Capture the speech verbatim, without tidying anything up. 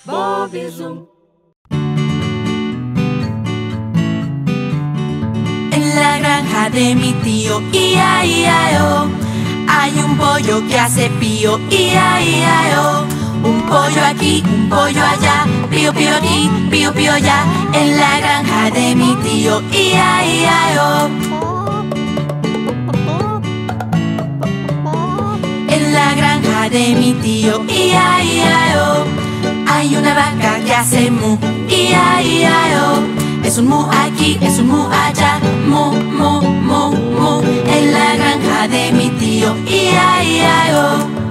Bob y Zoom. En la granja de mi tío, ia, ia, o, hay un pollo que hace pío, ia, ia, o. Un pollo aquí, un pollo allá, pío, pío aquí, pío, pío allá. En la granja de mi tío, ia, ia, o. En la granja de mi tío, ia, ia, o, hay una vaca que hace mu, ia, ia, o. Es un mu aquí, es un mu allá, mu, mu, mu, mu. En la granja de mi tío, ia, ia, o.